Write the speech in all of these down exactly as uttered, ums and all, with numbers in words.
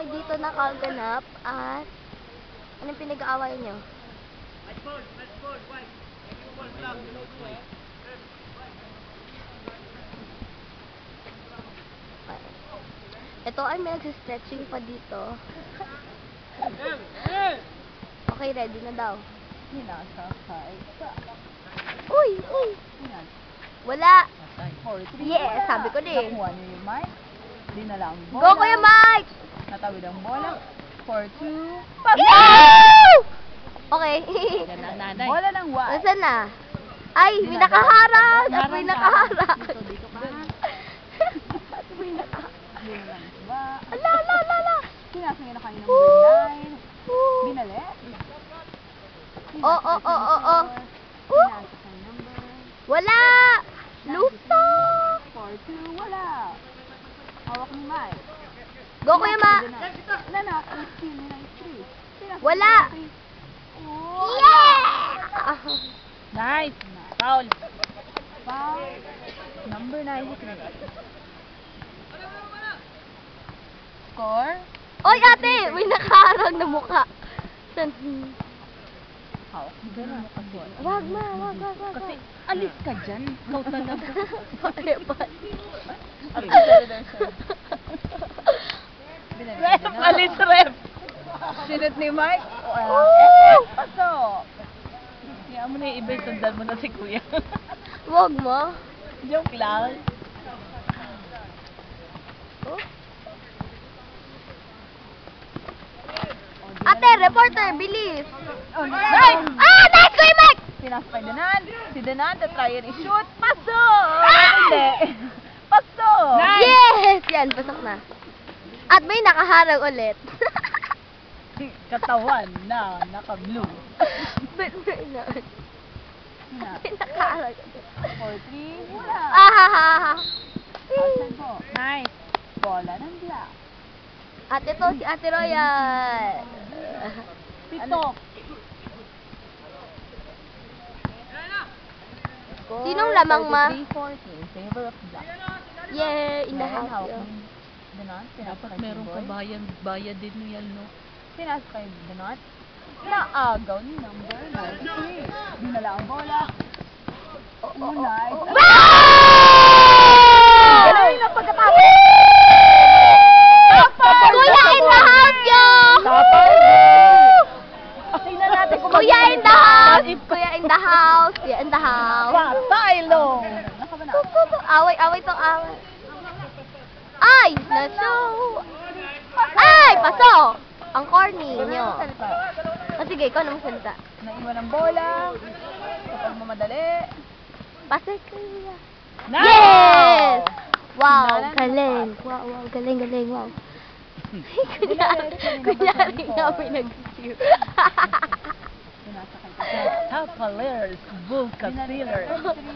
away dito nakaganap at anong pinag-aaway nyo? Ito ay may nagsistretching pa dito. Okay, ready na daw. Hinasakay ka. Uy! Uy! Wala! Yes! Sabi ko din. Nakuha niyo yung mic. Dinala ang bola. Go, Kuya Mike! Natawid ang bola. four two. Okay. Bola ng one. Nasaan na? Ay, may nakaharang! At may nakaharang! Dito, dito ka. At may nakaharang. Ba? Ala, ala, ala, ala! Sinasangin na kayo ng number nine. Woo! Binali. Oh, oh, oh, oh, oh. Sinasakay number. Wala! Luto! four two. Wala. Hawak ni Mike. Go, Kuya Ma! Wala na. Ang steal nila is three. Wala! Oh. Yeah! Nice. Foul. Foul. Number nine is nine. Score? Oy, ate! May nakaharang na mukha. San? Hawak mo ba na? Wag ma, wag, wag, wag. Kasi alis ka dyan. Ikaw talaga. Pare, pare. Ref, alis ref. Sinot ni Mike. Woo! Pasok. Kaya mo na yung iba, sundan mo na si Kuya. Wag mo. Joke lang. Oh. Ate, reporter, bilis. Oh, Nice! Ah, nice, Kuya Mike! Pinasok kay Danan. Si Danan, to try and shoot. Pasok! Hindi. Pasok! Yes! Yan, pasok na. At may nakaharang ulit. Katawan na naka-blue. Ba't may na? Na. May nakaharang ulit. four three. Wala. Ah, ha, ha, ha. Asan po? Nice. Bola ng black. At ito si Ate Royal. Pito. Sinong lamang, ma? three fourteen. Favor of black. Yeah, in the Danan, house. hawak yeah. ng Danan. Pinasok kay Meron ka Boy. bayan, bayad din mo yan, no? Pinasok kay Danan. Naagaw ni number ninety-three. Dinala ang bola. Oh, nice. Galing na pagkatapos. Kuya in the house, yo! Tingnan natin kung Kuya in the house! Kuya in the house! Kuya in the house! Patay, lo! Away, away to away. Ay! Naso! Ay! Pasok! Ang corny nyo. O sige, ikaw na magsalita. Naiwan ang bola. Kapag mamadali. Pasok kuya. Now! Yes! Wow, Sinalan- galing. Wow, wow, galing, galing, wow. kunyari, kunyari nga may nag-cheer. Pinasakay ka. Top players, Bulka Steelers.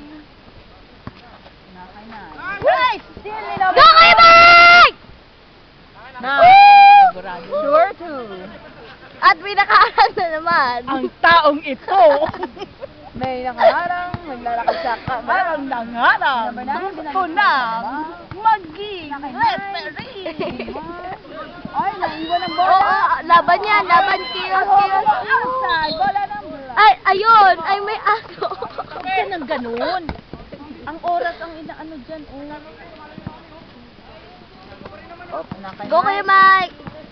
Pinakay na. Nice! Steal ni Go, Kuya Mike! Now, Woo! sigurado. Sure to. At may nakaharang na naman. Ang taong ito, May nakaharang, maglalakad sa kamera. ang nangarang Number nine, gusto binalik nang na. maging Nakay nine. referee. Ay, naiwan ang Oo, bola. oh, laban yan, laban, kill, kill. Outside, bola ng black. Ay, ayun, ay may aso. Huwag ka nang ganun. Ang oras ang inaano dyan, oh. Nakay Go, nine. Kuya Mike!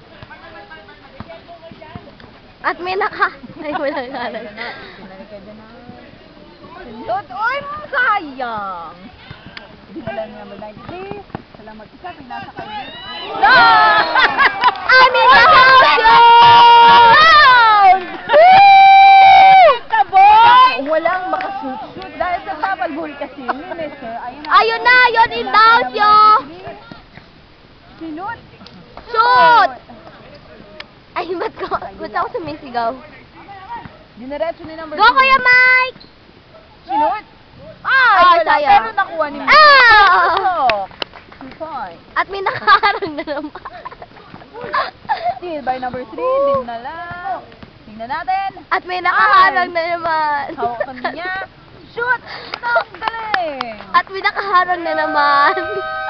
At may naka... Ay, wala nga lang. Pinalik ka dyan na. Sindot. Uy, sayang. Dinala niya number ninety-three. Salamat isa, pinasa kayo. No! I'm in the house, yun! Woo! Tabon! Walang makashoot-shoot dahil sa papalbul kasi yun eh, sir. Ayun na. Ayun na, yun in the house, yun! Sinut. Shoot! Ay, ba't ko? Ba't ako sumisigaw? Diniretso ni number Go, two. Kuya Mike! Sinut. Ah, Ay, wala. sayang. Pero nakuha ni Ah! Pasok. Two points. At may nakaharang na naman. Steal by number three. Dinala. Tingnan natin. At may nakaharang na naman. Hawakan niya. Shoot! Ang galing! At may nakaharang na naman.